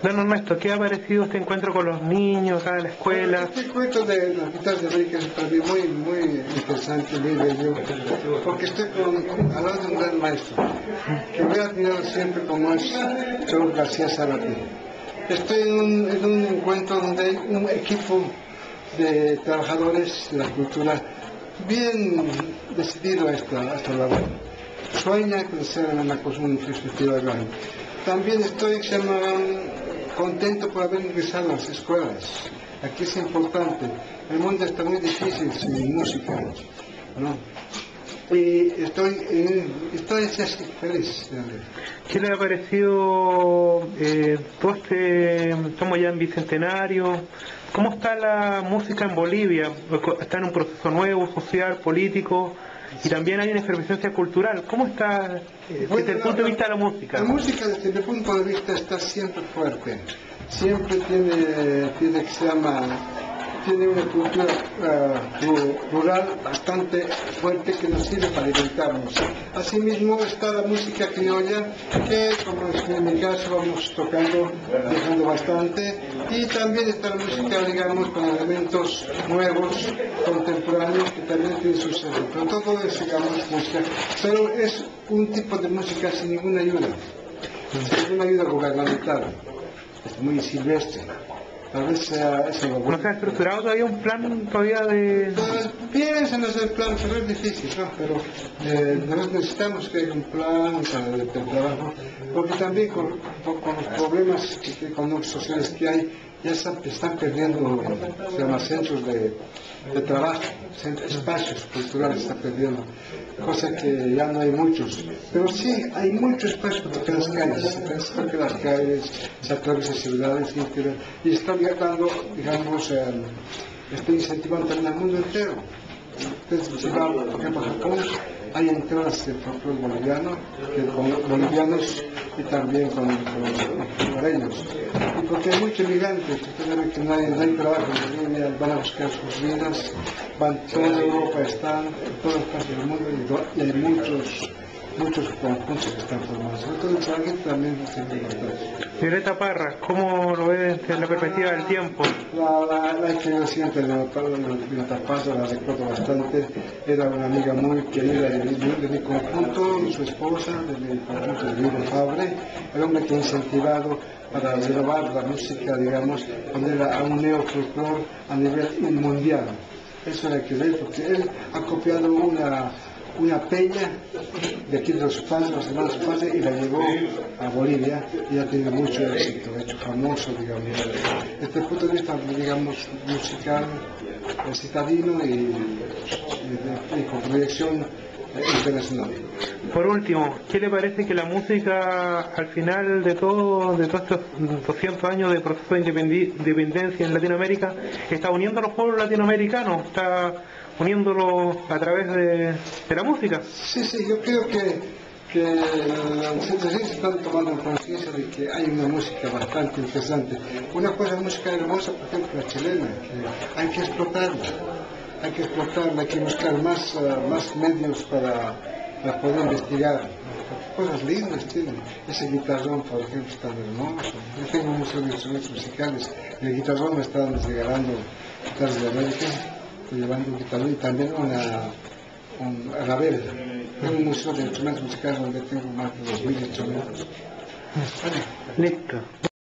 Don Ernesto, ¿qué ha parecido este encuentro con los niños acá en la escuela? Este encuentro de las guitarras de América es para mí muy interesante, muy bello, porque estoy al lado de un gran maestro, que voy a admirar siempre como es Joe García Zárate. Estoy en un encuentro donde hay un equipo de trabajadores de la cultura bien decidido a esta labor. Sueña con ser una cosa, un festival grande. También estoy contento por haber ingresado a las escuelas. Aquí es importante. El mundo está muy difícil sin música, ¿no? Y estoy feliz. ¿Qué le ha parecido estamos ya en Bicentenario? ¿Cómo está la música en Bolivia? Está en un proceso nuevo, social, político, y también hay una efervescencia cultural. ¿Cómo está desde el punto de vista de la música? La música desde mi punto de vista está siempre fuerte. Siempre tiene una cultura rural bastante fuerte que nos sirve para alimentarnos. Asimismo está la música criolla, que como en mi caso vamos dejando bastante, y también está la música, digamos, con elementos nuevos, contemporáneos, que también tiene su sello. Pero todo es, digamos, música, pero es un tipo de música sin ninguna ayuda gubernamental, es muy silvestre. Tal vez sea eso. ¿No se ha estructurado todavía un plan de...? Piensan hacer plan, pero es difícil, ¿no? Pero nosotros necesitamos que haya un plan para el trabajo, porque también con los problemas económicos sociales que hay, ya se están perdiendo centros de trabajo, espacios culturales se están perdiendo, cosa que ya no hay muchos. Pero sí, hay mucho espacio porque las calles, se atraviesan ciudades y están dando, digamos, estoy incentivando también al mundo entero. Entonces, si va, por ejemplo, a Japón, hay entradas de folclore boliviano, con bolivianos y también con lugareños. Y porque hay muchos migrantes, ustedes ven que no hay trabajo en Bolivia, van a buscar sus vidas, van toda Europa, están en todas partes del mundo y hay muchos conjuntos que están formados. Entonces, la gente también es muy importante. Violeta Parra, ¿cómo lo ves desde la perspectiva del tiempo? La experiencia de Violeta Parra la recuerdo bastante. Era una amiga muy querida de mi conjunto, su esposa, de mi conjunto de Vivo Fabre. El hombre que ha incentivado para renovar la música, digamos, poner a un neofolclore a nivel mundial. Eso era que ver, porque él ha copiado una peña de aquí de los padres, los hermanos padres, y la llevó a Bolivia y ha tenido mucho éxito, ha hecho famoso, digamos. Desde el punto de vista, digamos, musical, citadino y con proyección internacional. Por último, ¿qué le parece que la música, al final de todos estos 200 años de proceso de independencia en Latinoamérica, está uniendo a los pueblos latinoamericanos, está uniéndolos a través de la música? Sí, yo creo que los científicos están tomando conciencia de que hay una música bastante interesante. Una cosa, música hermosa, por ejemplo, la chilena, que hay que explotarla, hay que buscar más medios para poder investigar. Cosas lindas tienen. Ese guitarrón, por ejemplo, es tan hermoso. Yo tengo un museo de instrumentos musicales. El guitarrón me están regalando guitarras de América, estoy llevando un guitarrón y también un rabel. Tengo un museo de instrumentos musicales donde tengo más de 2000 instrumentos. Listo.